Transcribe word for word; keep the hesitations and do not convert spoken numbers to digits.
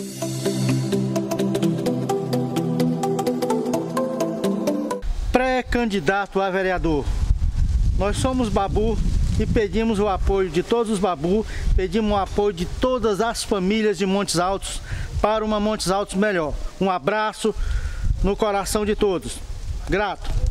Pré-candidato a vereador, nós somos Babu e pedimos o apoio de todos os Babu, pedimos o apoio de todas as famílias de Montes Altos para uma Montes Altos melhor. Um abraço no coração de todos. Grato.